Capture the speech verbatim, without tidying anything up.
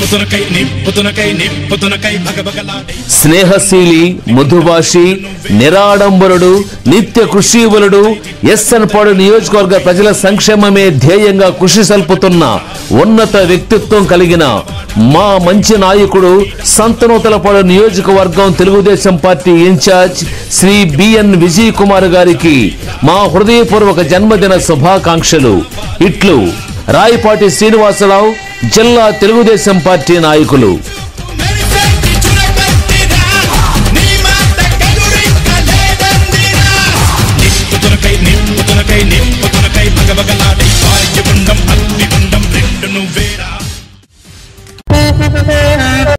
స్నేహశీలి, మృదుభాషి, నిరాడంబరుడు, నిత్య కృషీవలుడు, ఎస్ఎన్ పాడు నియోజకవర్గ ప్రజల సంక్షేమమే ధ్యేయంగా కృషి సల్పుతున్న ఉన్నత వ్యక్తిత్వం కలిగిన మా మంచి నాయకుడు సంతనూతలపాడు నియోజకవర్గం Telugu Desam party in-charge Shri BN Vijay Kumar గారికి మా హృదయపూర్వక జన్మదిన శుభాకాంక్షలు. ఇట్లు రాయపాటి శ్రీనివాసరావు, జిల్లా తెలుగుదేశం పార్టీ నాయకులు. Thank you.